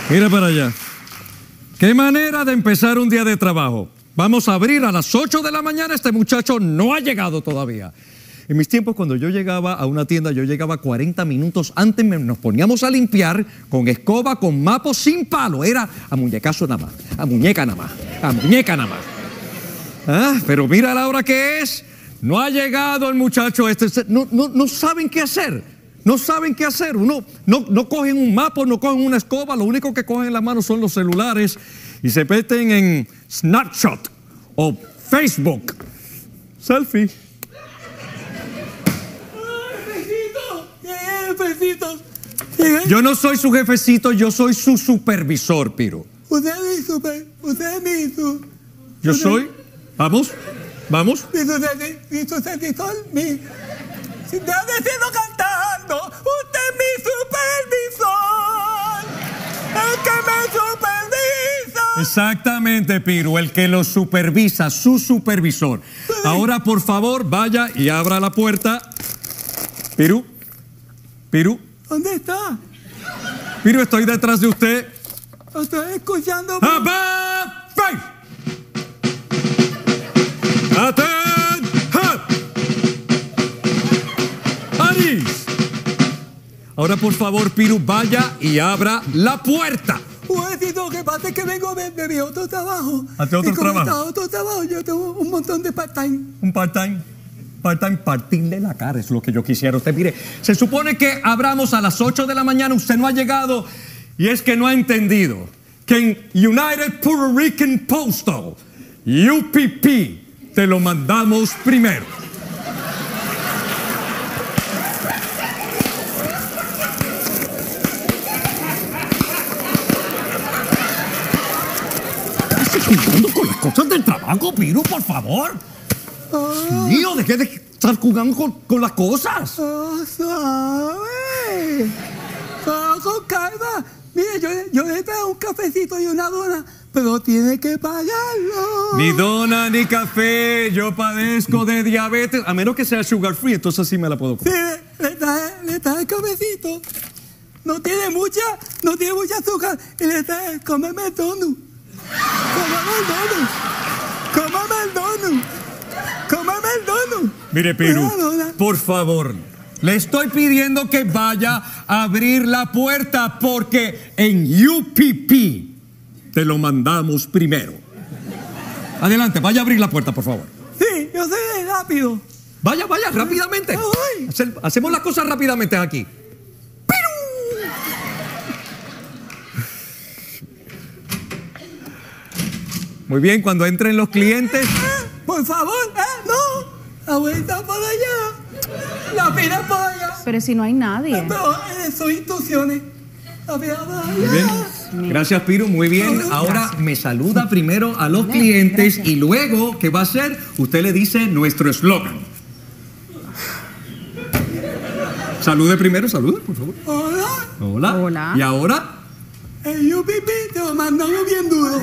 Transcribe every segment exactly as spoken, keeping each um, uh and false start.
Mira para allá. Qué manera de empezar un día de trabajo. Vamos a abrir a las ocho de la mañana. Este muchacho no ha llegado todavía. En mis tiempos, cuando yo llegaba a una tienda, yo llegaba cuarenta minutos antes, nos poníamos a limpiar con escoba, con mapo, sin palo. Era a muñecazo nada más, a muñeca nada más, a muñeca nada más. Ah, pero mira la hora que es. No ha llegado el muchacho este. No, no, no saben qué hacer. No saben qué hacer. Uno, no, no cogen un mapo, no cogen una escoba. Lo único que cogen en la mano son los celulares y se meten en Snapchat o Facebook. Selfie. Jefecito. Yo no soy su jefecito, yo soy su supervisor, Piro. Usted es mi super, usted es mi su, Yo usted, soy. Vamos, vamos. Mi supervisor, mi supervisor, mi. Si te han decidido cantando, usted es mi supervisor. El que me supervisa. Exactamente, Piro, el que lo supervisa, su supervisor. Ahora, por favor, vaya y abra la puerta. Piro. Piro. ¿Dónde está? Piro, estoy detrás de usted. Estoy escuchando. ¡Abba! ¡Fay! ¡Aten! ¡Ha! ¡Aris! Ahora, por favor, Piro, vaya y abra la puerta. Un momentito, que pasa es que vengo de, de mi otro trabajo. ¿Hace otro y como trabajo? está otro trabajo, yo tengo un montón de part-time. Un part-time. Part-time, partirle la cara es lo que yo quisiera. Usted, mire, se supone que abramos a las ocho de la mañana, usted no ha llegado y es que no ha entendido que en United Puerto Rican Postal, U P P, te lo mandamos primero. ¿Estás jugando con las cosas del trabajo, Piro, por favor? Ah, Mío, deje de estar jugando con, con las cosas. ah, suave. Ah, con calma. Mire, yo, yo le traigo un cafecito y una dona, pero tiene que pagarlo. Ni dona ni café, yo padezco de diabetes, a menos que sea sugar free, entonces sí me la puedo Sí, comer. le, le traje, le traje el cafecito. No tiene mucha, no tiene mucha azúcar. Y le traje, cómeme el donut. Cómeme el donut. Cómeme el donut. Cómeme el donut. Mire, Piru, Una dona. por favor, le estoy pidiendo que vaya a abrir la puerta porque en U P P te lo mandamos primero. Adelante, vaya a abrir la puerta, por favor. Sí, yo soy rápido. Vaya, vaya, rápidamente. Ay. Hacer- hacemos las cosas rápidamente aquí. Muy bien, cuando entren los clientes. Por favor, ¿eh? No. La vuelta por allá. La fila por allá. Pero si no hay nadie. Pero eh, son instrucciones. La fila por allá. Muy bien. Gracias, Piro. Muy bien. Ahora me saluda primero a los clientes y luego, ¿qué va a hacer? Usted le dice nuestro eslogan. Salude primero, salude, por favor. Hola. Hola. Hola. Y ahora, El U P P te lo mandamos bien duro.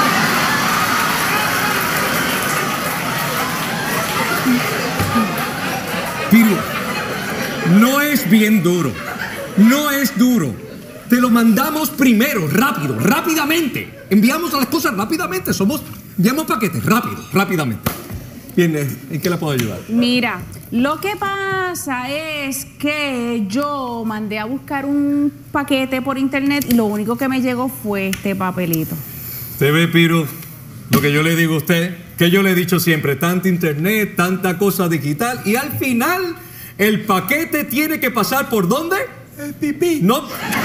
Piro, no es bien duro. No es duro. Te lo mandamos primero, rápido, rápidamente. Enviamos las cosas rápidamente. Somos, enviamos paquetes, rápido, rápidamente. Bien, eh, ¿en qué la puedo ayudar? Mira, lo que pasa es que yo mandé a buscar un paquete por internet y lo único que me llegó fue este papelito. Usted ve, Piro, lo que yo le digo a usted, que yo le he dicho siempre, tanta internet, tanta cosa digital, y al final el paquete tiene que pasar ¿por dónde? El pipí. No.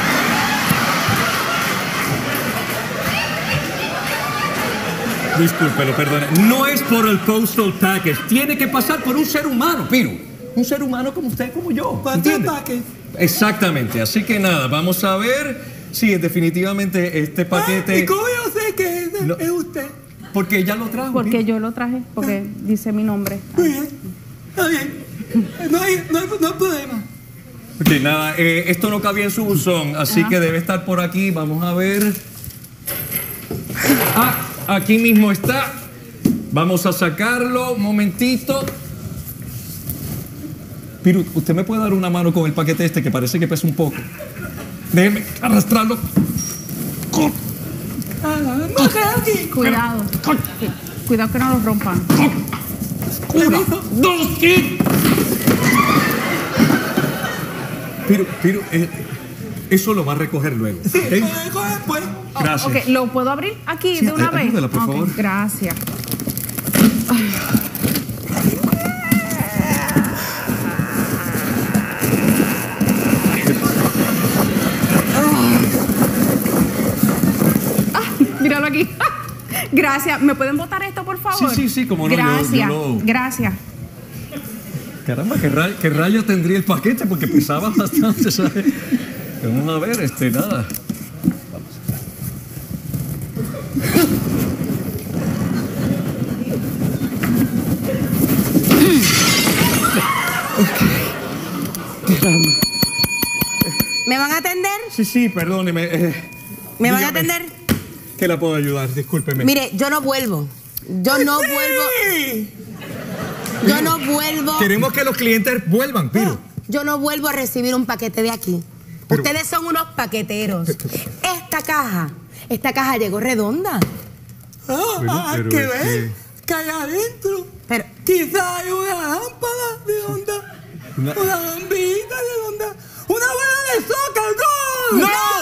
Discúlpelo, perdone. No es por el postal package, tiene que pasar por un ser humano, Piro. Un ser humano como usted, como yo. ¿Cuántos ¿entiende? paquetes? Exactamente, así que nada, vamos a ver. Sí, definitivamente este paquete. ¿Y cómo yo sé que es, No. es usted? Porque ya lo trajo. Porque Piro. yo lo traje, porque dice mi nombre. Muy bien. Está bien. No hay, no hay, no hay problema. Ok, nada, eh, esto no cabía en su buzón, así Ajá. que debe estar por aquí. Vamos a ver. Ah, aquí mismo está. Vamos a sacarlo, un momentito. Piru, ¿usted me puede dar una mano con el paquete este que parece que pesa un poco? Déjeme arrastrarlo aquí. Cuidado. Sí, cuidado que no los rompan. Una, dos y... Pero, pero, eh, eso lo va a recoger luego. Sí, ¿ok? lo dejo después. Gracias. Ok, ¿lo puedo abrir aquí de una eh, vez? ayúdala, por Ok, favor. gracias. Míralo aquí. Gracias. ¿Me pueden botar esto, por favor? Sí, sí, sí, como no, yo- yo Gracias. lo- Gracias. Caramba, ¿qué, ra- qué rayos tendría el paquete? Porque pesaba bastante, ¿sabes? Vamos a ver, este, nada. ¿Me van a atender? Sí, sí, perdóneme. eh, ¿Me van a dígame, atender? ¿Qué la puedo ayudar? Discúlpeme. Mire, yo no vuelvo. Yo no vuelvo. Sí. Yo no vuelvo. Queremos que los clientes vuelvan, Piro. Yo no vuelvo a recibir un paquete de aquí. Pero- Ustedes son unos paqueteros. Esta caja, esta caja llegó redonda. Ah, Bueno, ah, pero que es ves que hay adentro. Pero, Quizá hay una lámpara redonda. Una- Una, lambita redonda. ¡Una bola de soccer! ¡Gol!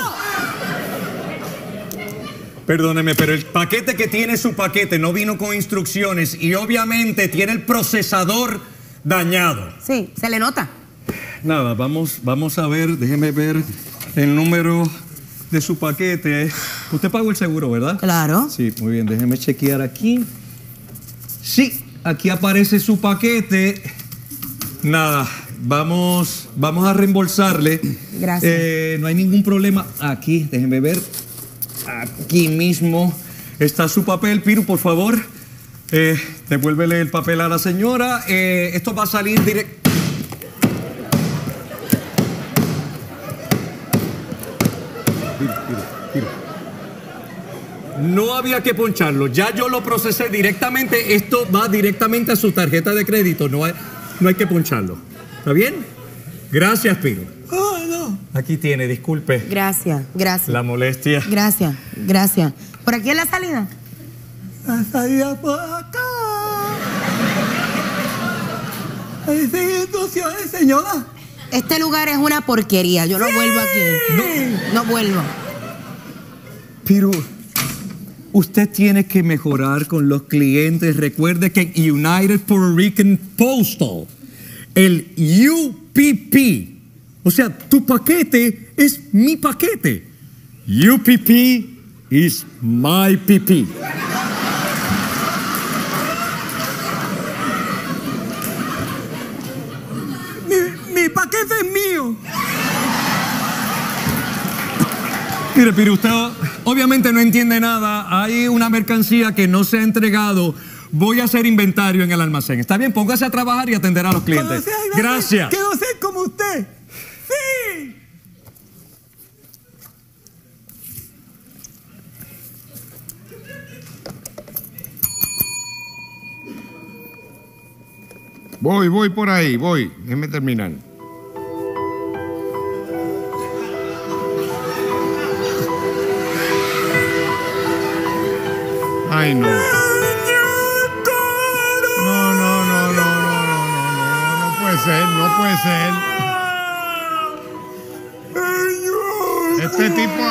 ¡No! Perdóneme, pero el paquete que tiene su paquete no vino con instrucciones y obviamente tiene el procesador dañado. sí, se le nota. Nada, vamos, vamos a ver, déjeme ver el número de su paquete. Usted pagó el seguro, ¿verdad? Claro. Sí, muy bien, déjeme chequear aquí. Sí, aquí aparece su paquete. Nada, vamos, vamos a reembolsarle. Gracias. Eh, no hay ningún problema. Aquí, déjeme ver. Aquí mismo está su papel. Piro, por favor, eh, devuélvele el papel a la señora. Eh, esto va a salir directo. No había que poncharlo, ya yo lo procesé directamente, esto va directamente a su tarjeta de crédito, no hay, no hay que poncharlo. ¿Está bien? Gracias, Piro. Ah, no. Aquí tiene, disculpe Gracias, gracias. la molestia. Gracias, gracias. ¿Por aquí es la salida? La salida por acá. Ahí siguen instrucciones, señora. Este lugar es una porquería. Yo no vuelvo aquí. No, no vuelvo. Pero usted tiene que mejorar con los clientes. Recuerde que United Puerto Rican Postal, el U P P, o sea, tu paquete es mi paquete. U P P is my P P. Mi, mi paquete es mío. Mire, pero usted obviamente no entiende nada. Hay una mercancía que no se ha entregado. Voy a hacer inventario en el almacén. ¿Está bien? Póngase a trabajar y atender a los clientes. Cuando sea grande, Gracias. quiero ser como usted. Sí. Voy, voy por ahí, voy. Déjeme terminar. Ay, no. No, no, no, no, no, no, no, no, no puede ser, no puede ser. Este tipo...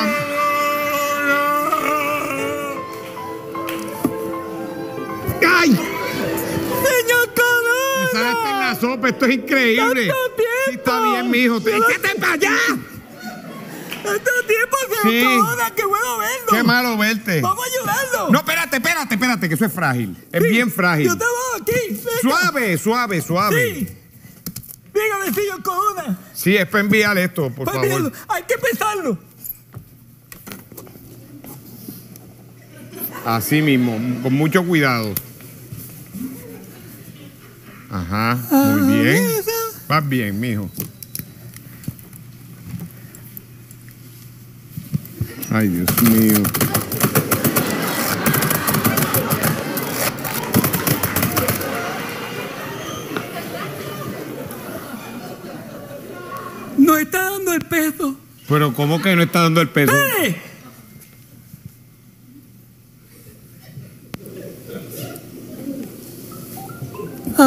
¡Ay! Señor Corona. Me sale hasta en la sopa, esto es increíble. ¡Tanto tiempo! Sí, está bien, mijo. Te- ¡Échate para allá! Tanto tiempo, señor Sí. Corona, qué bueno verlo. Qué malo verte. Vamos a ayudarlo. No, espérate, espérate, espérate, que eso es frágil. Es bien frágil. Yo te voy aquí. venga. Suave, suave, suave. Sí. Dígame, señor Corona. Sí, es para enviar esto, por Pues favor. míralo, hay que pesarlo. Así mismo, con mucho cuidado. Ajá, muy bien. eso. Vas bien, mijo. Ay, Dios mío. No está dando el peso. Pero ¿cómo que no está dando el peso? ¡Eh!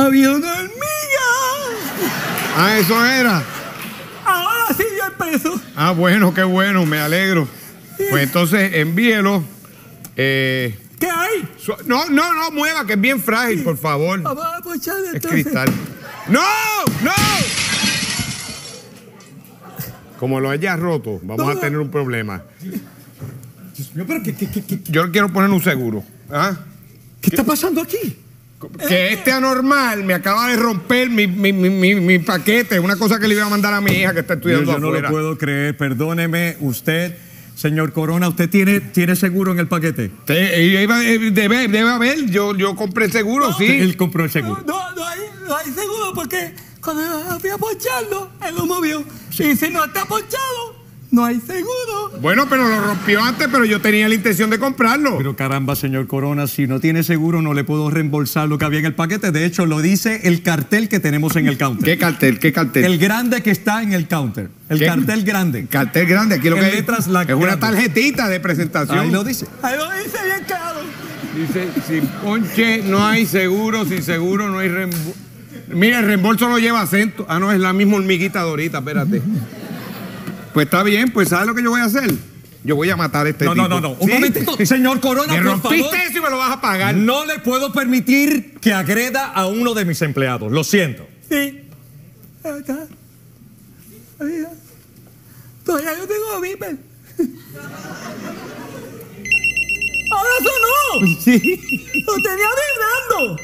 había una hormiga. Ah, eso era. Ahora sí dio el peso. Ah, bueno, qué bueno, me alegro. Pues entonces envíelo. Eh, ¿Qué hay? su- no, no, no mueva, que es bien frágil, por favor. Vamos a ponchar Es entonces. cristal. ¡No! ¡No! Como lo haya roto, vamos No. a tener un problema. Dios mío, pero ¿qué, qué, qué, qué- Yo quiero poner un seguro. ¿Ah? qué está pasando aquí? Que este anormal me acaba de romper mi, mi, mi, mi, mi paquete, una cosa que le iba a mandar a mi hija que está Yo, estudiando yo no afuera. lo puedo creer, perdóneme, usted, señor Corona, ¿usted tiene, tiene seguro en el paquete? Te- eh, iba- eh, debe, debe haber, yo, yo compré seguro, sí. Él compró el No, seguro. no, no hay, no hay seguro porque cuando yo fui a poncharlo, él lo movió. Y si no está ponchado, no hay seguro. Bueno, pero lo rompió antes, pero yo tenía la intención de comprarlo. Pero caramba, señor Corona, si no tiene seguro no le puedo reembolsar lo que había en el paquete. De hecho, lo dice el cartel que tenemos en el counter. ¿Qué cartel? ¿Qué cartel? El grande que está en el counter. El ¿Qué? cartel grande. Cartel grande, aquí lo En que hay letras la- es una grandes. tarjetita de presentación. Ahí lo dice. Ahí lo dice bien claro. Dice, sin ponche no hay seguro, sin seguro no hay reembolso. Mira, el reembolso no lleva acento. Ah, no, es la misma hormiguita de ahorita, espérate. Pues está bien, pues ¿sabes lo que yo voy a hacer? Yo voy a matar a este No, tipo. no, no, no. Un ¿Sí? momentito. Señor Corona, Me por rompiste favor. eso y me lo vas a pagar. No le puedo permitir que agreda a uno de mis empleados. Lo siento. Sí. Ahí está. Ahí está. Todavía yo tengo viper. ¡Ahora sonó! Sí. ¡Lo tenía vibrando!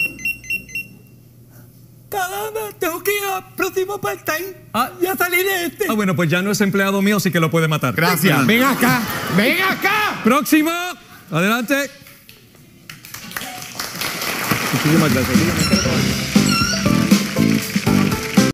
Caramba, tengo que ir al próximo part-time. Ah. Ya salí de este. Ah, bueno, pues ya no es empleado mío, así que lo puede matar. Gracias. Ven acá, ven acá. Próximo. Adelante. Muchísimas gracias.